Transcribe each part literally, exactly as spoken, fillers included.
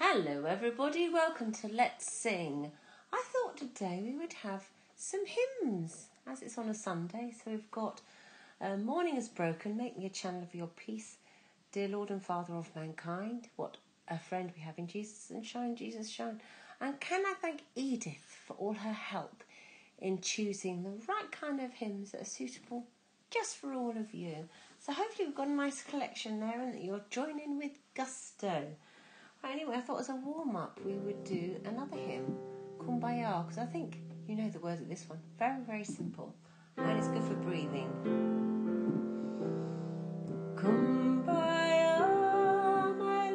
Hello everybody, welcome to Let's Sing. I thought today we would have some hymns, as it's on a Sunday. So we've got uh, Morning is Broken, Make Me a Channel of Your Peace, Dear Lord and Father of Mankind, What a Friend We Have in Jesus, and Shine, Jesus, Shine. And can I thank Edith for all her help in choosing the right kind of hymns that are suitable just for all of you. So hopefully we've got a nice collection there and that you're joining with gusto. Anyway, I thought as a warm-up we would do another hymn, Kumbaya, because I think you know the words of this one. Very, very simple. And it's good for breathing. Kumbaya, my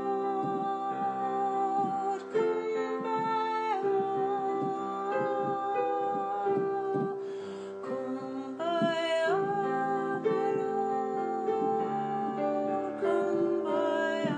Lord, Kumbaya, Kumbaya, my Lord, Kumbaya.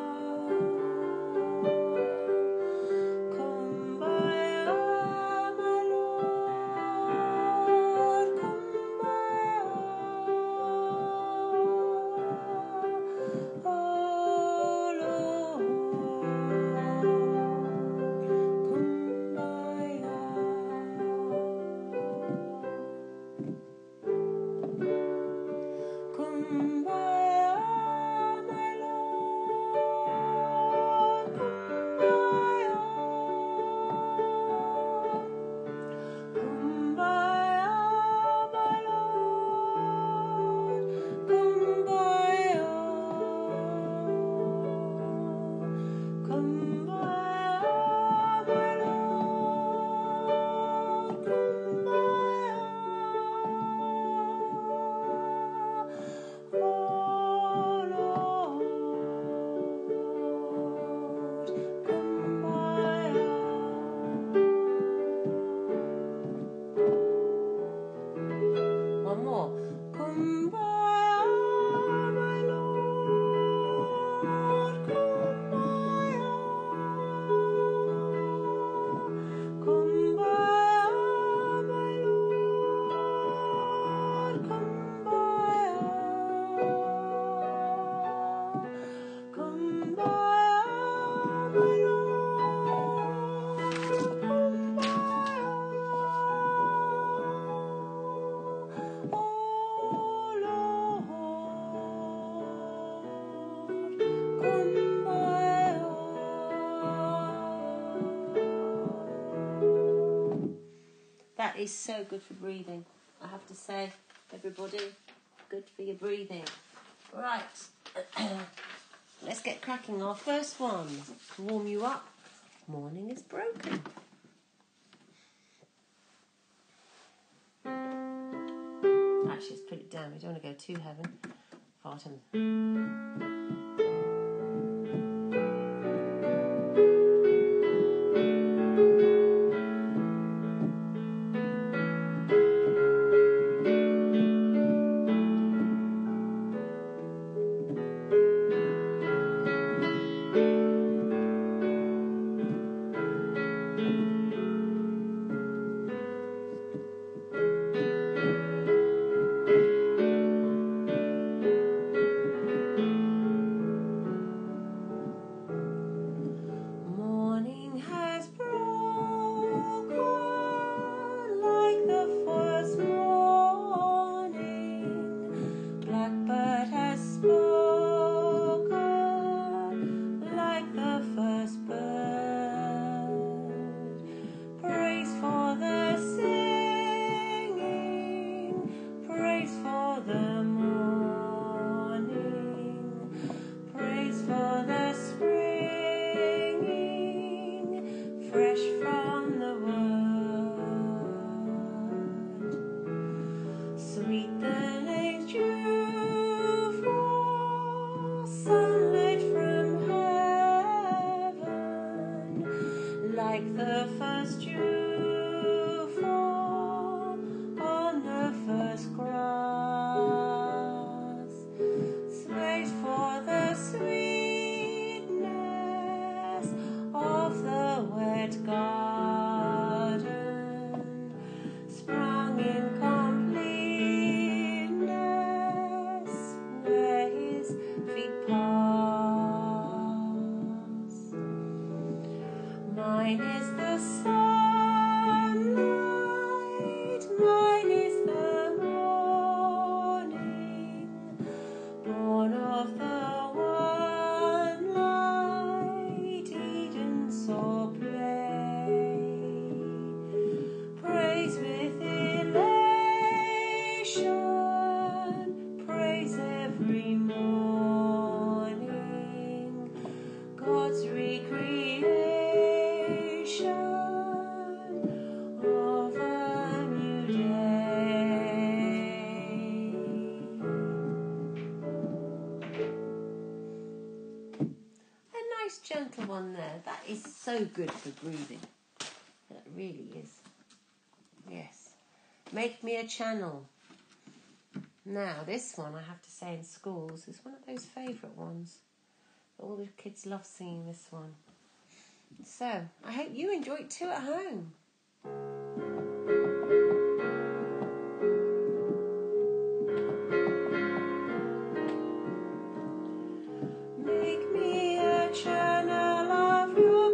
That is so good for breathing, I have to say, everybody. Good for your breathing. Right, let's get cracking. Our first one to warm you up. Morning is Broken. Actually, let's put it down. We don't want to go too heavy. Farting. Blackbird has spoken like the first bird. Praise for the singing, praise for the morning, praise for the springing, fresh from the word. Sweet the name's dew, sunlit from heaven, like the first dew fall on the first grass. Wait for the sweetness of the wet garden, sprung in completeness, where his feet pass. Mine is the sunlight, mine is the morning, born of the one light, Eden saw play. Praise with elation, praise every morning, God's recreation of a new day. A nice gentle one there. That is so good for breathing. That really is. Yes. Make me a channel. Now, this one, I have to say, in schools is one of those favourite ones. All the kids love singing this one. So, I hope you enjoy it too at home. Make me a channel of your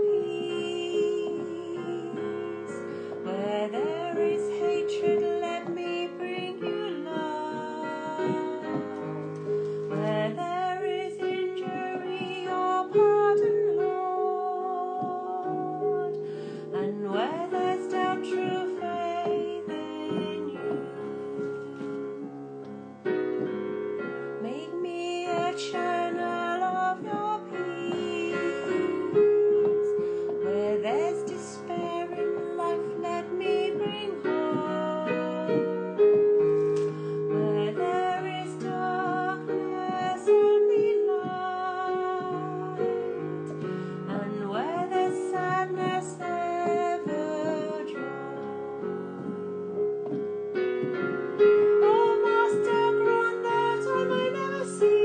peace. Where there is hatred, let me bring you love. Where there is injury or pardon, Lord. And where there's doubt, true faith in you. Make me a channel of your peace. Where there's despair in life, let me bring hope. Where there is darkness, only light. And where there's sadness, ever joy. Oh, Master, grant that I may never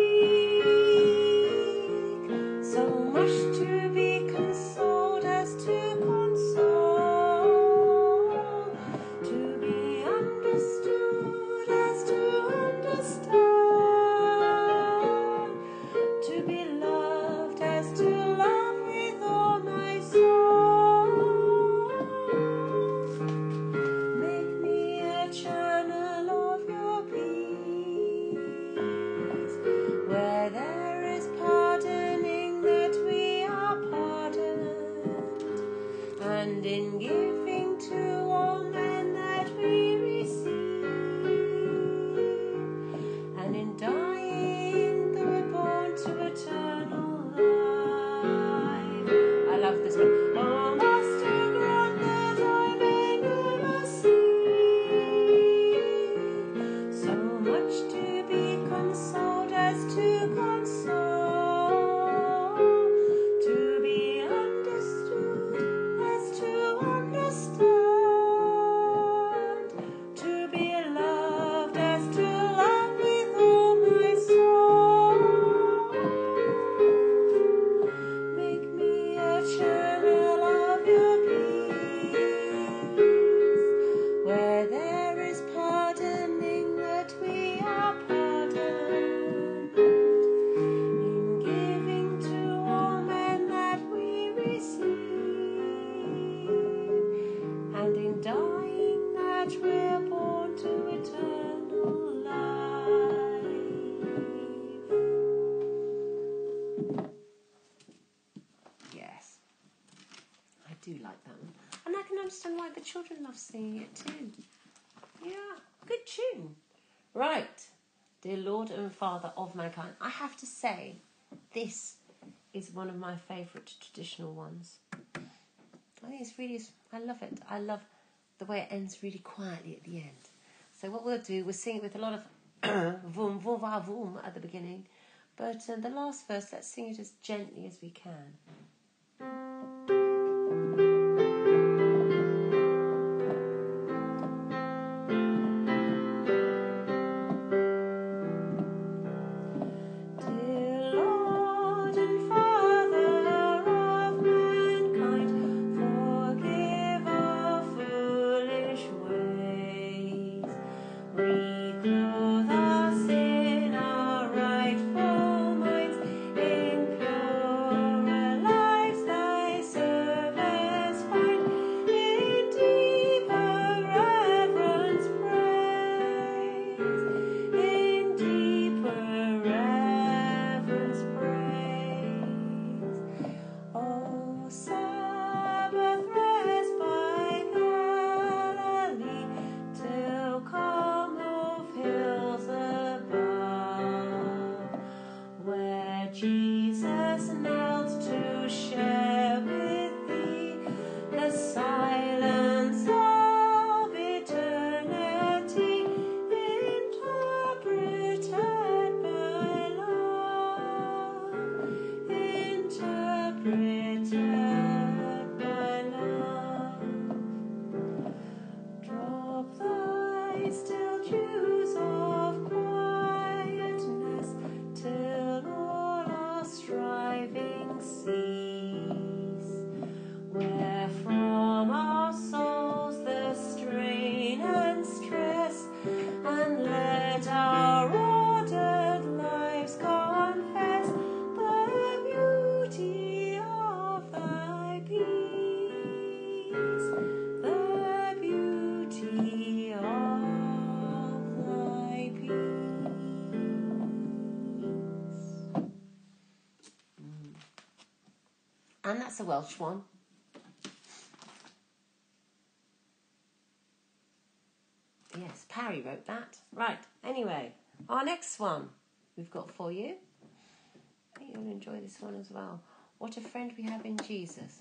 seek so much to be consoled as to console, to be understood as to understand, to be loved as to love with all my soul. Make me a channel of your peace. Where there is pardoning, that we are pardoned, and in giving to all men that we receive, and in dying that we're born to eternal life. I love this one. Oh, Master, grant that I may never see so much to be consoled as to console, to be understood as to understand, to be loved as to love with all my soul. Make me a channel of your peace. Where there is pardoning, that we are pardoned, in giving to all men that we receive, and in dying that we're born to eternal life. Yes, I do like that one. And I can understand why the children love singing it too. Yeah, good tune. Right, dear Lord and Father of mankind. I have to say, this is one of my favourite traditional ones. I think it's really, I love it. I love the way it ends really quietly at the end. So what we'll do, we'll sing it with a lot of voom, voom, va, voom at the beginning. But uh, the last verse, let's sing it as gently as we can. Dear Lord and Father of mankind, forgive our foolish ways. We clothe us in our rightful minds, in purer lives thy service. And that's a Welsh one. Yes, Parry wrote that. Right, anyway, our next one we've got for you. I think you'll enjoy this one as well. What a friend we have in Jesus.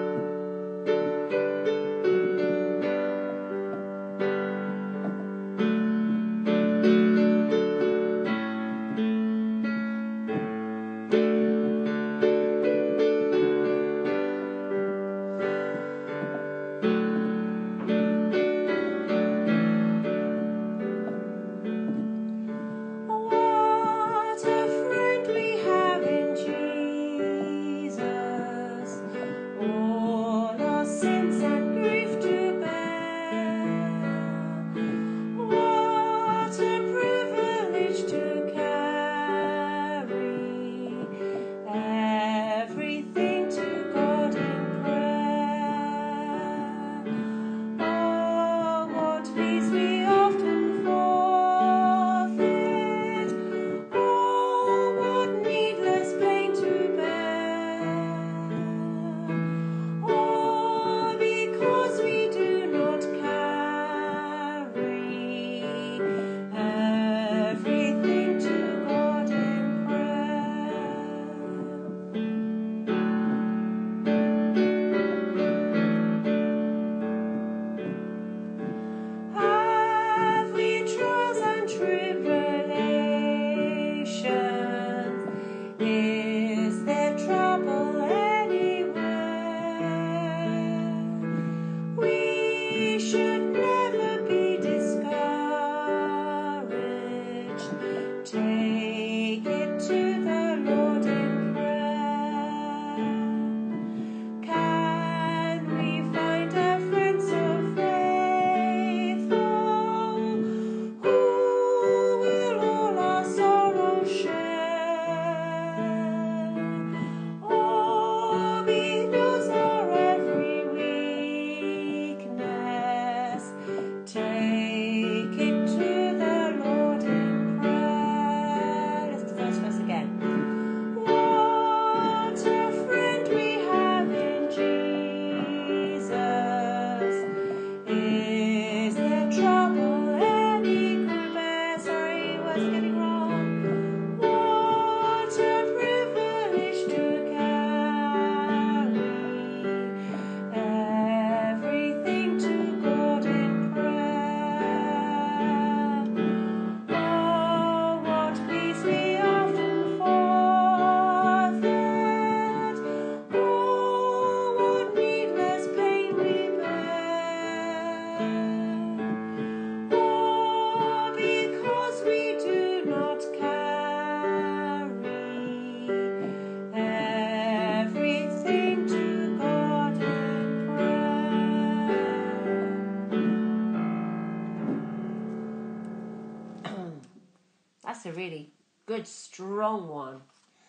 That's a really good, strong one.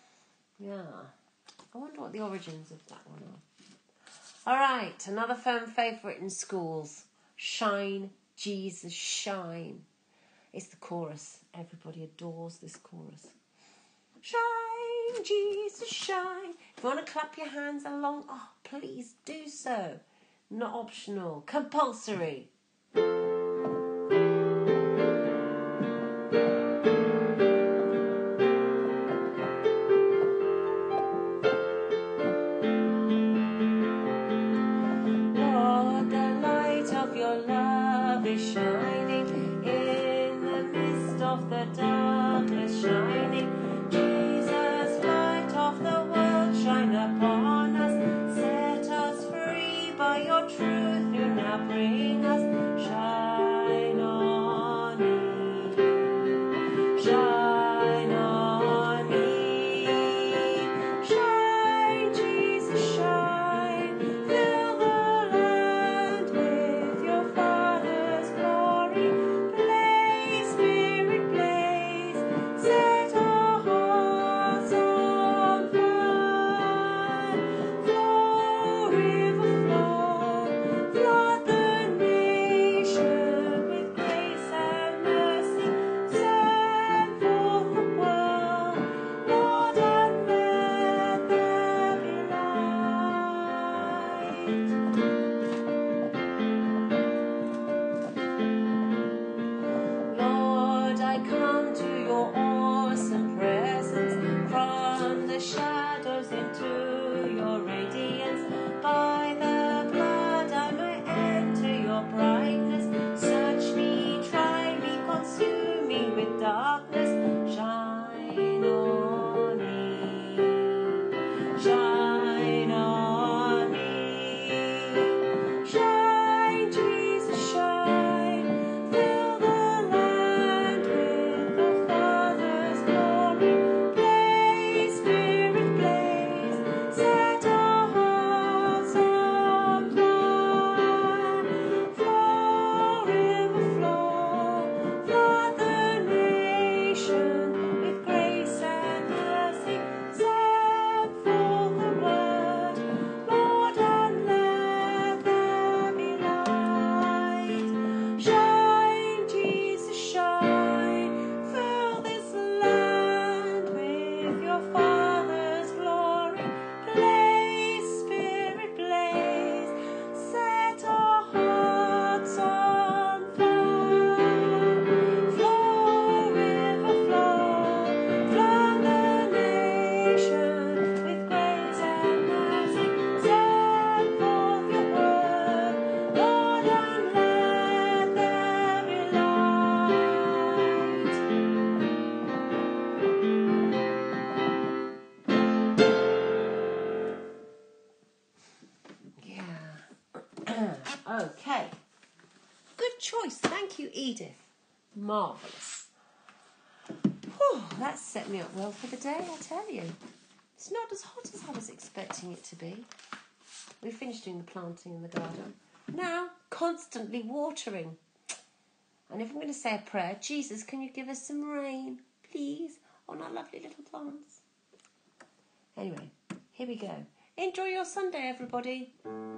Yeah. I wonder what the origins of that one are. All right, another firm favourite in schools. Shine, Jesus, shine. It's the chorus. Everybody adores this chorus. Shine, Jesus, shine. If you want to clap your hands along, oh, please do so. Not optional. Compulsory. Upon us, set us free by your truth, you now bring us Okay. Good choice. Thank you, Edith. Marvellous. Whew, that's set me up well for the day, I tell you. It's not as hot as I was expecting it to be. We finished doing the planting in the garden. Now, constantly watering. And if I'm going to say a prayer, Jesus, can you give us some rain, please, on our lovely little plants? Anyway, here we go. Enjoy your Sunday, everybody.